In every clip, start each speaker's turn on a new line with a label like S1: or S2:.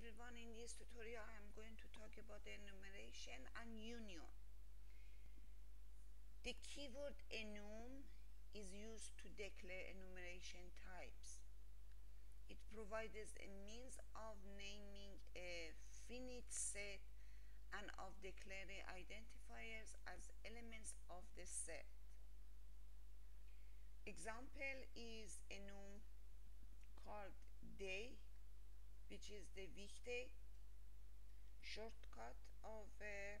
S1: everyone. In this tutorial I am going to talk about enumeration and union. The keyword enum is used to declare enumeration types. It provides a means of naming a finite set and of declaring identifiers as elements of the set. Example is enum called day, which is the weekday shortcut of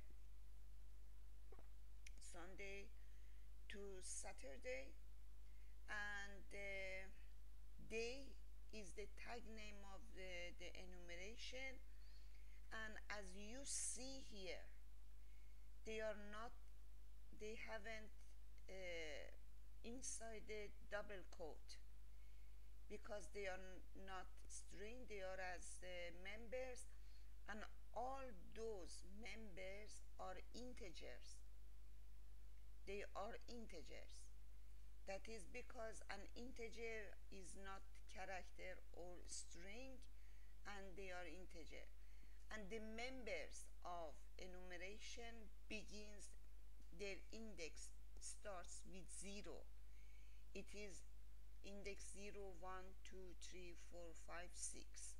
S1: Sunday to Saturday, and day is the tag name of the enumeration. And as you see here, they haven't inside the double quote because they are not string, they are as members, and all those members are integers. They are integers. That is because an integer is not character or string, and they are integer. And the members of enumeration begins, their index starts with 0. It is index 0, 1, 2, 3, 4, 5, 6.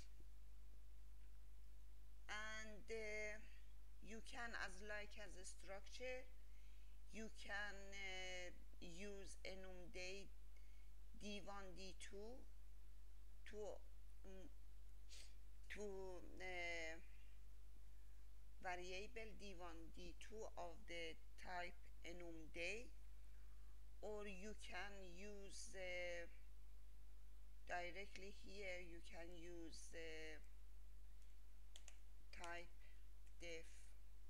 S1: And you can, as a structure, you can use enum day d1 d2 to variable d1 d2 of the type enum day, or you can use directly here you can use type def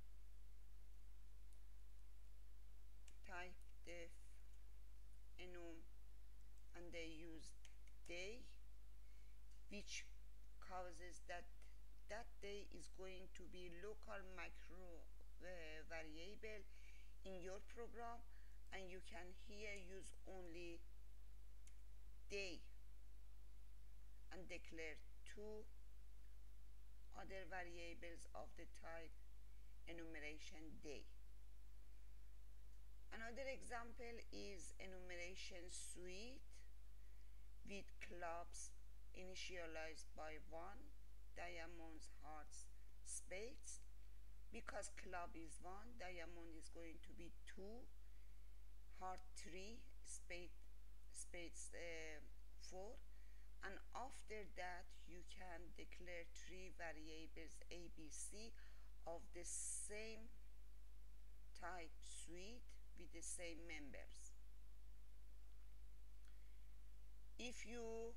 S1: enum, and they use day, which causes that day is going to be local macro variable in your program, and you can here use only day and declare two other variables of the type enumeration day. Another example is enumeration suite with clubs initialized by 1, diamonds, hearts, spades. Because club is 1, diamond is going to be 2, heart 3, spades 4, and after that you can declare 3 variables A, B, C of the same type suite with the same members. If you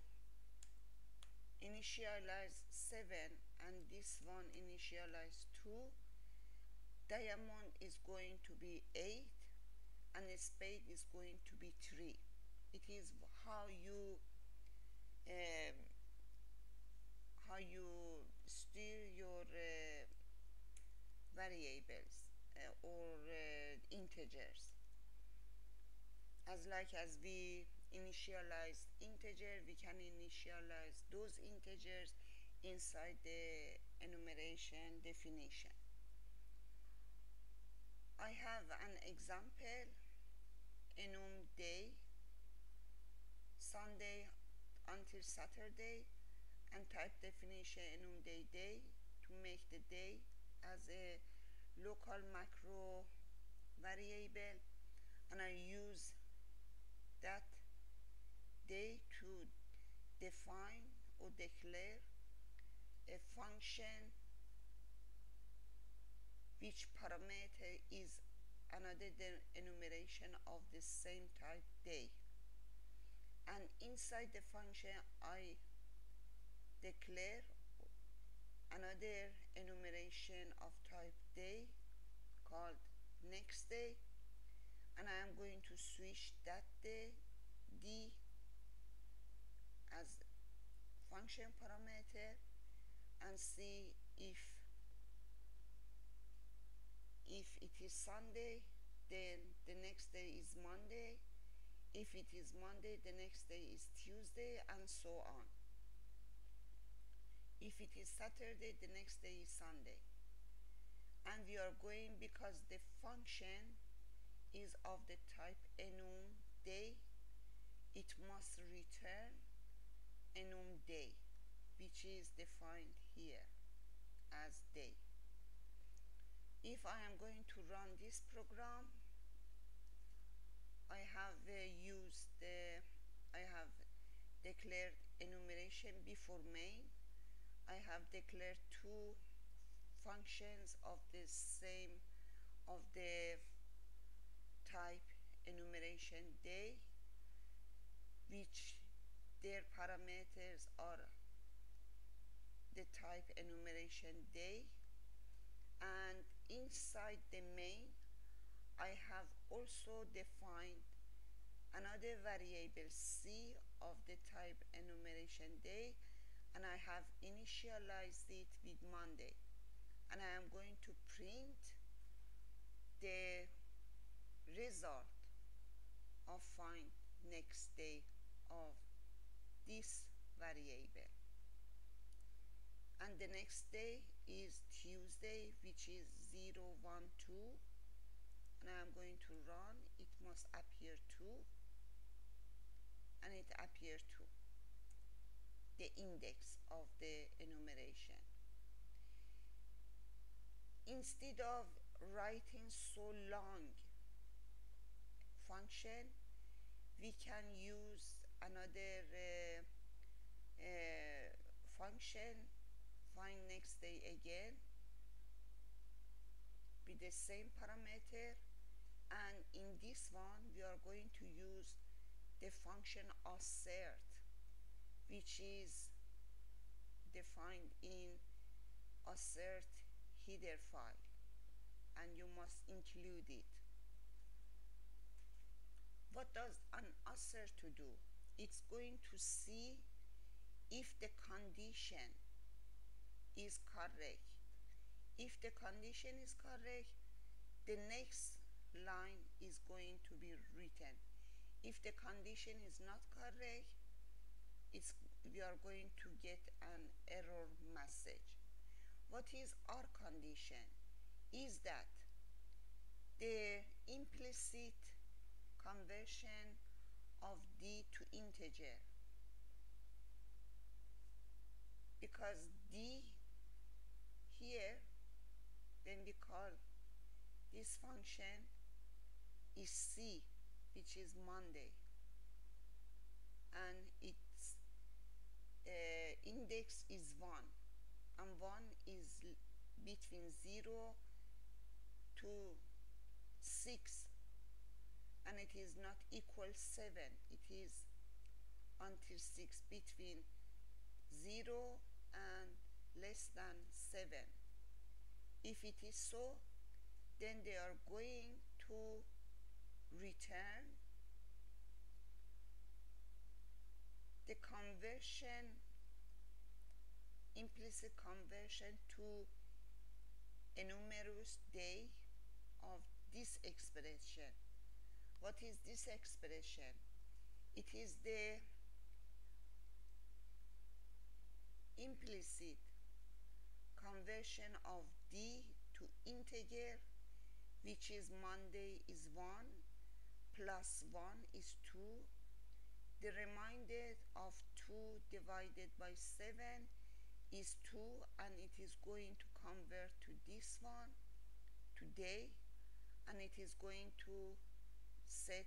S1: initialize 7 and this one initialize 2, diamond is going to be 8 and a spade is going to be 3. It is how you steer your variables or integers. As we initialize integer, we can initialize those integers inside the enumeration definition. I have an example, enum day, Sunday until Saturday, and type definition enum day to make the day as a local macro variable, and I use that day to define or declare a function which parameter is another enumeration of the same type day, and inside the function I declare another enumeration of type day called next day, and I am going to switch that day d as function parameter and see if it is Sunday, then the next day is Monday. If it is Monday, the next day is Tuesday, and so on. If If it is Saturday, the next day is Sunday. And we are going because the function is of the type enum day, it must return enum day, which is defined here as day. If I am going to run this program, I have I have declared enumeration before main. I have declared two functions of the same of the type enumeration day, which their parameters are the type enumeration day, and inside the main I have also defined another variable c of the type enumeration day, and I have initialized it with Monday, and I am going to print the result of find next day of this variable. And the next day is Tuesday, which is 012, and I am going to run. It must appear 2, and it appears 2, the index of the enumeration. Instead of writing so long function, we can use another function, find next day again, with the same parameter, and in this one we are going to use the function assert, which is defined in assert header file, and you must include it. What does an assert to do? It's going to see if the condition is correct. If the condition is correct, the next line is going to be written. If the condition is not correct, we are going to get an error message. What is our condition? Is that the implicit conversion of d to integer, because d here, when we call this function, is c, which is Monday, and its index is 1, and 1 is between 0 to 6, and it is not equal 7, it is until 6, between 0 and less than 7. If it is so, then they are going to return the conversion, implicit conversion to a numerous day of this expression. What is this expression? It is the implicit conversion of d to integer, which is Monday is 1, plus 1 is 2. The remainder of 2 divided by 7 is 2, and it is going to convert to this one, today, and it is going to set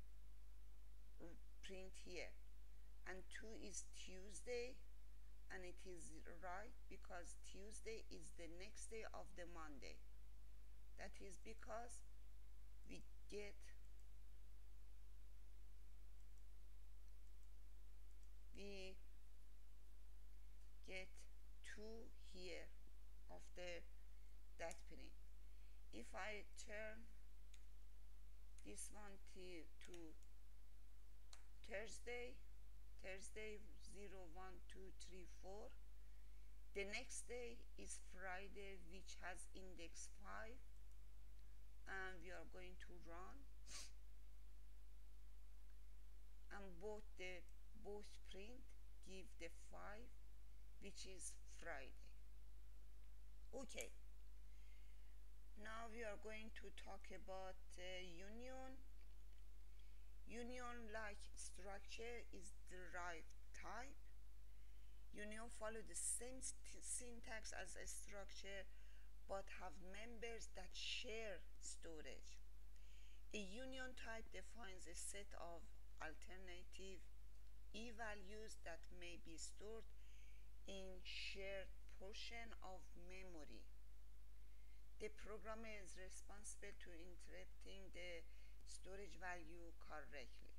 S1: print here, and 2 is Tuesday, and it is right because Tuesday is the next day of the Monday. That is because we get get 2 here of that print. If I turn this one to Thursday 0, 1, 2, 3, 4, the next day is Friday, which has index 5, and we are going to run, and both print give the 5, which is Friday. Okay, now we are going to talk about union. Union-like structure is derived type. Union follow the same syntax as a structure but have members that share storage. A union type defines a set of alternative E values that may be stored in shared portion of memory. The programmer is responsible to interpreting the storage value correctly.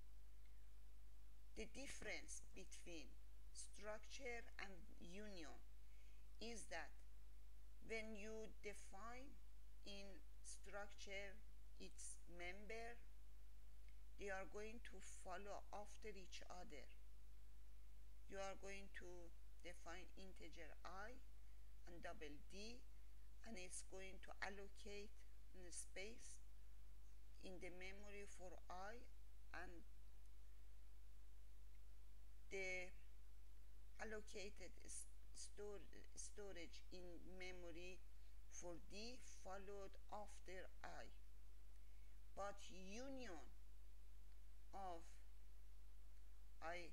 S1: The difference between structure and union is that when you define in structure its member, they are going to follow after each other. You are going to define integer I and double D, and it's going to allocate the space in the memory for I, and the allocated storage in memory for D followed after I. But union of I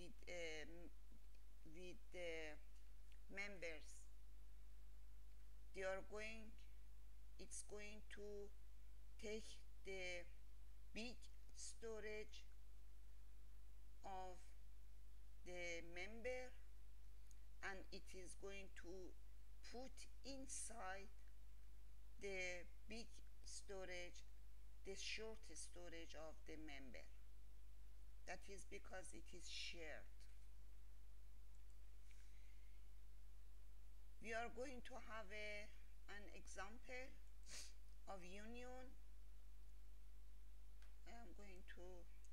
S1: with the members, they are going, it's going to take the big storage of the member, and it is going to put inside the big storage the short storage of the member. That is because it is shared. We are going to have an example of union. I am going to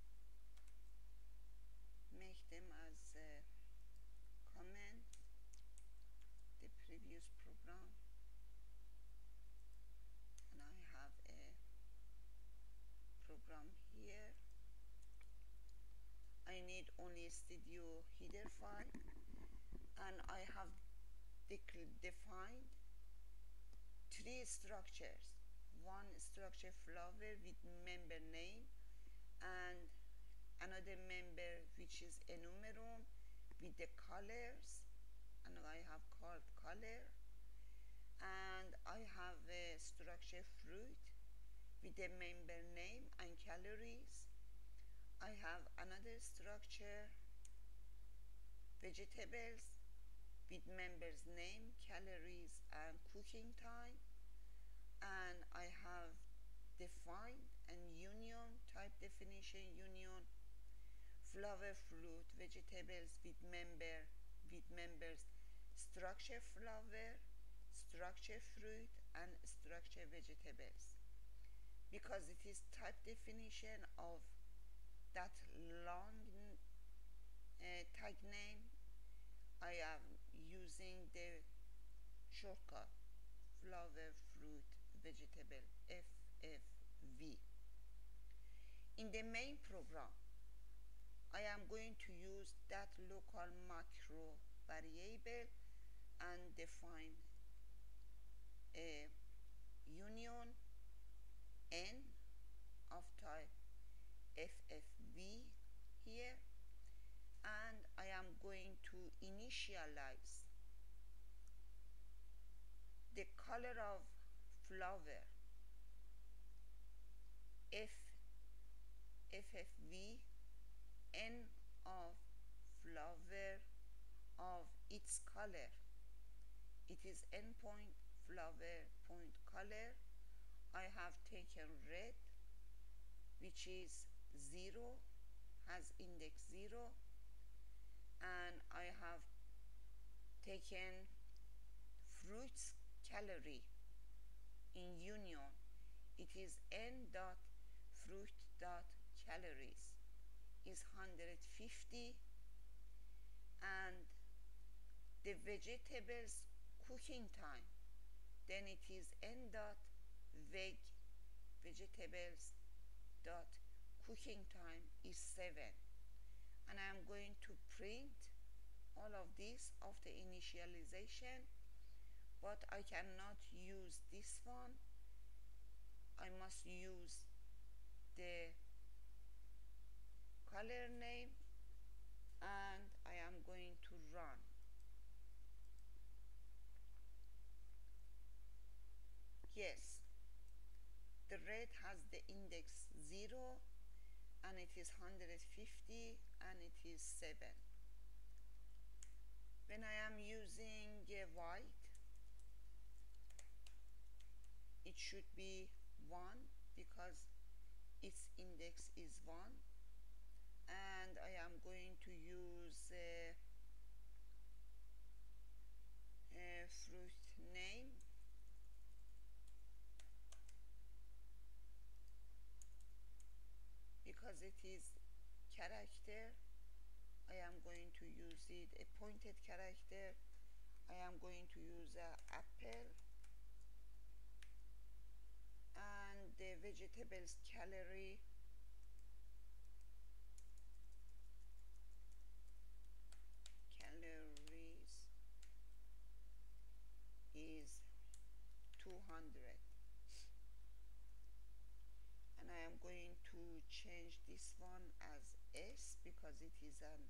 S1: make them as a comment, the previous program, and I have a program here. I need only studio header file, and I have defined three structures. One structure flower with member name, and another member which is enumeron with the colors, and I have called color, and I have a structure fruit with the member name and calories. I have another structure vegetables with members name, calories, and cooking time, and I have defined and union type definition union flower fruit vegetables with members structure flower, structure fruit, and structure vegetables. Because it is type definition of that long tag name, I am using the shortcut flower fruit vegetable FFV. In the main program, I am going to use that local macro variable and define a union n of type FFV here, and I am going to initialize the color of flower FFV n of flower of its color. It is n point flower point color. I have taken red, which is 0, has index 0, and I have taken fruits calorie in union. It is n dot fruit dot calories is 150, and the vegetables cooking time, then it is n dot veg vegetables dot cooking time is 7, and I am going to print all of this of the initialization, but I cannot use this one. I must use the color name, and I am going to run. Yes, the red has the index 0 and it is 150 and it is 7. When I am using white, it should be 1 because its index is 1, and I am going to use fruit name, because it is character. I am going to use it a pointed character. I am going to use apple, and the vegetables calories is 200, and I am going to change this one as S because it is an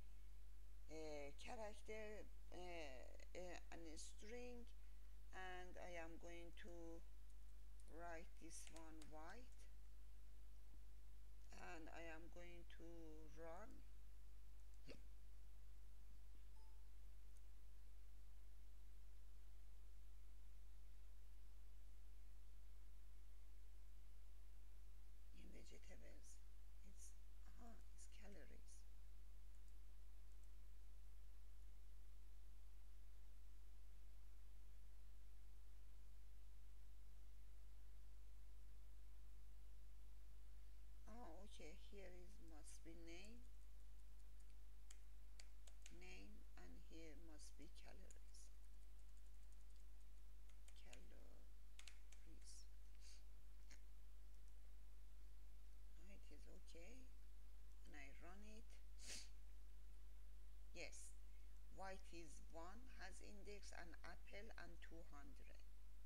S1: character and a string, and I am going to write this one white, and I am going to run. In vegetables, it's calories. Okay, here is must be name, and here must be calories. It is okay, and I run it. Yes, white is 1, has index and apple and 200.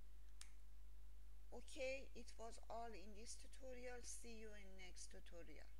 S1: Okay, it was all in this tutorial. See you in next tutorial.